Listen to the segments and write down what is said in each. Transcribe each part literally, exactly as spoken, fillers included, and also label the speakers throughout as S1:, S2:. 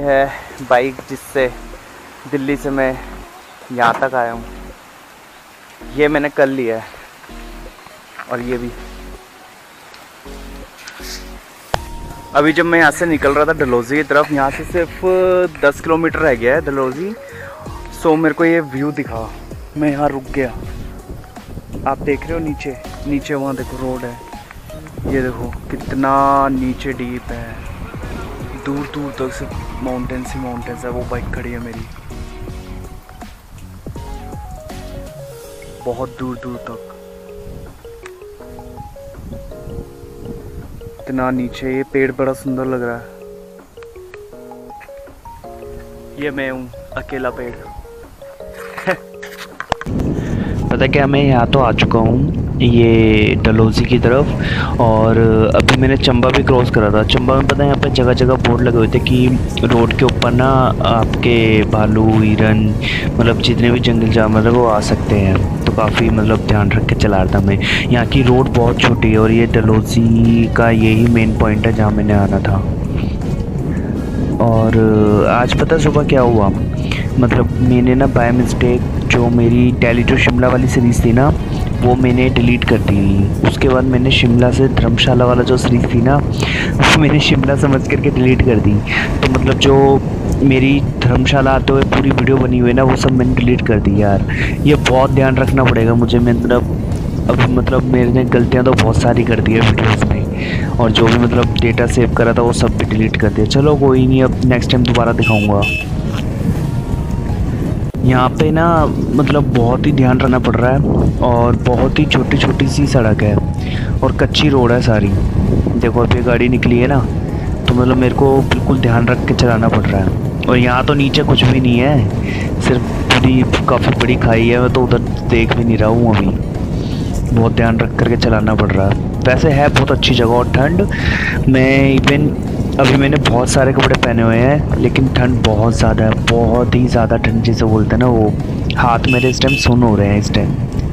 S1: है बाइक जिससे दिल्ली से मैं यहाँ तक आया हूँ। ये मैंने कल लिया है और ये भी। अभी जब मैं यहाँ से निकल रहा था डलहौजी की तरफ, यहाँ से सिर्फ दस किलोमीटर रह गया है डलहौजी। सो मेरे को ये व्यू दिखा, मैं यहाँ रुक गया। आप देख रहे हो नीचे नीचे वहाँ देखो रोड है, ये देखो कितना नीचे डीप है, दूर दूर तक सिर्फ माउंटेन्स ही माउंटेन्स है। वो बाइक खड़ी है मेरी बहुत दूर दूर तक, इतना नीचे। ये पेड़ बड़ा सुंदर लग रहा है। ये मैं हूँ अकेला पेड़। पता क्या, मैं यहाँ तो आ चुका हूँ ये डलहौजी की तरफ, और अभी मैंने चंबा भी क्रॉस करा था। चंबा में पता है यहाँ पे जगह जगह बोर्ड लगे हुए थे कि रोड के ऊपर ना आपके भालू, हिरन, मतलब जितने भी जंगल जानवर है वो आ सकते हैं। तो काफ़ी मतलब ध्यान रख के चला रहा था मैं। यहाँ की रोड बहुत छोटी है और ये डलहौजी का यही मेन पॉइंट है जहाँ मैंने आना था। और आज पता सुबह क्या हुआ, मतलब मैंने ना बाय मिस्टेक जो मेरी दिल्ली टू शिमला वाली सीरीज़ थी ना वो मैंने डिलीट कर दी। उसके बाद मैंने शिमला से धर्मशाला वाला जो सीरीज़ थी ना वो मैंने शिमला समझ करके डिलीट कर दी। तो मतलब जो मेरी धर्मशाला आते हुए पूरी वीडियो बनी हुई है ना वो सब मैंने डिलीट कर दी यार। ये बहुत ध्यान रखना पड़ेगा मुझे। मतलब अब मतलब मैंने गलतियाँ तो बहुत सारी कर दी है वीडियोस में, और जो भी मतलब डेटा सेव करा था वो सब भी डिलीट कर दिया। चलो कोई नहीं, अब नेक्स्ट टाइम दोबारा दिखाऊँगा। यहाँ पे ना मतलब बहुत ही ध्यान रखना पड़ रहा है, और बहुत ही छोटी छोटी सी सड़क है और कच्ची रोड है सारी। देखो अभी गाड़ी निकली है ना, तो मतलब मेरे को बिल्कुल ध्यान रख के चलाना पड़ रहा है। और यहाँ तो नीचे कुछ भी नहीं है, सिर्फ पूरी काफ़ी बड़ी खाई है। मैं तो उधर देख भी नहीं रहा हूँ अभी, बहुत ध्यान रख करके चलाना पड़ रहा है। वैसे है बहुत अच्छी जगह, और ठंड मैं इवन अभी मैंने बहुत सारे कपड़े पहने हुए हैं, लेकिन ठंड बहुत ज़्यादा है, बहुत ही ज़्यादा ठंड जिसे बोलते हैं ना, वो हाथ मेरे इस टाइम सुन हो रहे हैं इस टाइम।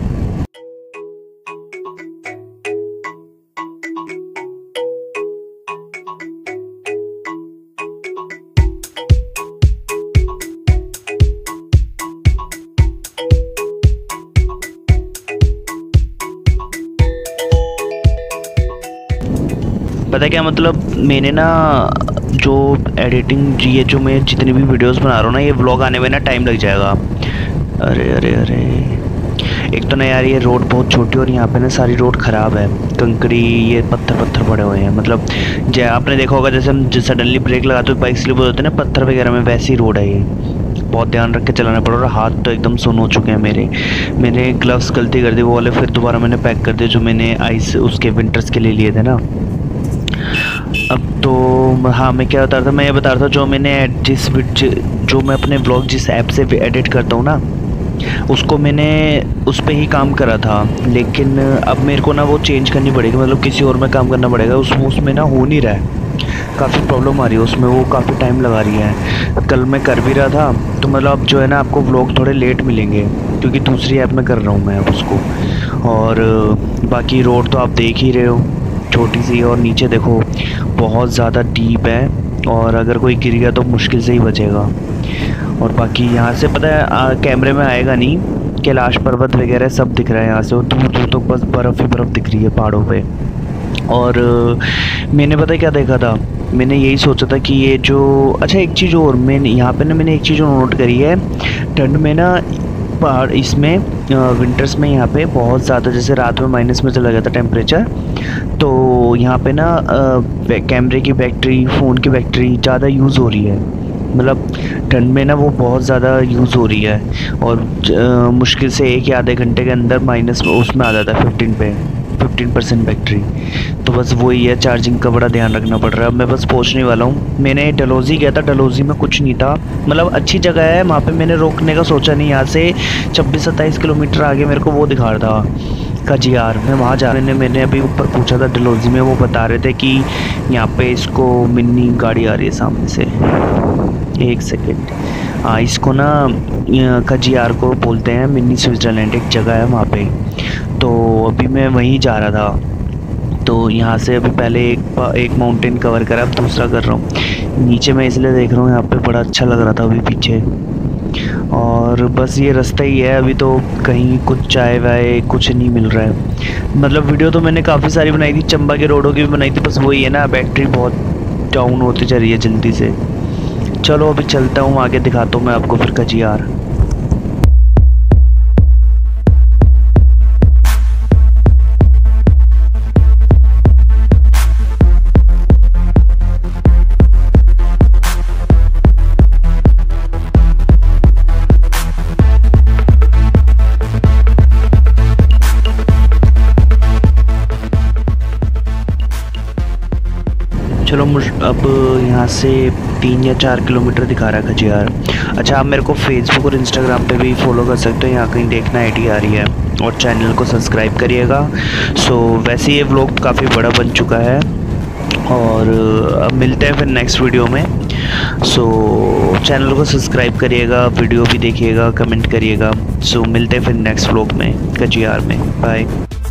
S1: पता क्या, मतलब मैंने ना जो एडिटिंग ये जो मैं जितनी भी वीडियोस बना रहा हूँ ना, ये व्लॉग आने में ना टाइम लग जाएगा। अरे अरे अरे एक तो ना यार ये रोड बहुत छोटी, और यहाँ पे ना सारी रोड ख़राब है, कंकड़ी, ये पत्थर पत्थर पड़े हुए हैं। मतलब जैसे आपने देखा होगा, जैसे हम सडनली ब्रेक लगाते हुए बाइक स्लिप हो जाते हैं ना पत्थर वगैरह में, वैसी रोड है ये। बहुत ध्यान रख के चलाना पड़ा, और हाथ तो एकदम सुन हो चुके हैं मेरे। मैंने ग्लव्स गलती कर दी वो वाले, फिर दोबारा मैंने पैक कर दिए जो मैंने आइस उसके विंटर्स के लिए लिए थे ना। अब तो हाँ, मैं क्या बता रहा था, मैं ये बता रहा था जो मैंने जिस जो मैं अपने ब्लॉग जिस ऐप से एडिट करता हूँ ना, उसको मैंने उस पर ही काम करा था, लेकिन अब मेरे को ना वो चेंज करनी पड़ेगी, मतलब किसी और में काम करना पड़ेगा। उस उसमें ना हो नहीं रहा है, काफ़ी प्रॉब्लम आ रही है उसमें, वो काफ़ी टाइम लगा रही है। कल मैं कर भी रहा था, तो मतलब अब जो है ना आपको ब्लॉग थोड़े लेट मिलेंगे, क्योंकि दूसरी ऐप में कर रहा हूँ मैं अब उसको। और बाकी रोड तो आप देख ही रहे हो, छोटी सी, और नीचे देखो बहुत ज़्यादा डीप है, और अगर कोई गिर गया तो मुश्किल से ही बचेगा। और बाकी यहाँ से पता है आ, कैमरे में आएगा नहीं, कैलाश पर्वत वगैरह सब दिख रहा है यहाँ से, और दूर दूर तक बस बर्फ़ ही बर्फ़ दिख रही है पहाड़ों पे। और मैंने पता है क्या देखा था, मैंने यही सोचा था कि ये जो अच्छा एक चीज़ और मैंने यहाँ पे ना मैंने एक चीज़ और नोट करी है, ठंड में ना पहाड़ इसमें विंटर्स में यहाँ पे बहुत ज़्यादा, जैसे रात में माइनस में चला गया था टेम्परेचर, तो यहाँ पे ना कैमरे की बैटरी, फ़ोन की बैटरी ज़्यादा यूज़ हो रही है। मतलब ठंड में ना वो बहुत ज़्यादा यूज़ हो रही है, और आ, मुश्किल से एक या आधे घंटे के अंदर माइनस उसमें आ जाता है फिफ्टीन पे फिफ्टीन परसेंट बैटरी। तो बस वही है, चार्जिंग का बड़ा ध्यान रखना पड़ रहा है। मैं बस पहुंचने वाला हूँ। मैंने डलहौजी गया था, डलहौजी में कुछ नहीं था, मतलब अच्छी जगह है, वहाँ पे मैंने रोकने का सोचा नहीं। यहाँ से छब्बीस सत्ताईस किलोमीटर आगे मेरे को वो दिखा रहा था खज्जियार, मैं वहाँ जा रहे, मैंने अभी ऊपर पूछा था डलहौजी में, वो बता रहे थे कि यहाँ पे इसको मिनी गाड़ी आ रही है सामने से। एक सेकेंड, हाँ इसको ना खज्जियार को बोलते हैं, मिनी स्विट्ज़रलैंड एक जगह है वहाँ पे। तो अभी मैं वहीं जा रहा था, तो यहाँ से अभी पहले एक एक माउंटेन कवर करा, अब दूसरा कर रहा हूँ। नीचे मैं इसलिए देख रहा हूँ, यहाँ पे बड़ा अच्छा लग रहा था अभी पीछे। और बस ये रास्ता ही है, अभी तो कहीं कुछ चाय वाय कुछ नहीं मिल रहा है। मतलब वीडियो तो मैंने काफ़ी सारी बनाई थी, चंबा के रोडों की भी बनाई थी, बस वही है ना, बैटरी बहुत डाउन होती जा रही है जल्दी से। चलो अभी चलता हूँ आगे, दिखाता हूँ मैं आपको फिर खजियार। चलो मुझ अब यहाँ से तीन या चार किलोमीटर दिखा रहा है खजियार। अच्छा, आप मेरे को फेसबुक और इंस्टाग्राम पे भी फॉलो कर सकते हो, यहाँ कहीं देखना आईडी आ रही है। और चैनल को सब्सक्राइब करिएगा। सो वैसे ये व्लॉग काफ़ी बड़ा बन चुका है, और अब मिलते हैं फिर नेक्स्ट वीडियो में। सो चैनल को सब्सक्राइब करिएगा, वीडियो भी देखिएगा, कमेंट करिएगा। सो मिलते हैं फिर नेक्स्ट व्लॉग में खजियार में। बाय।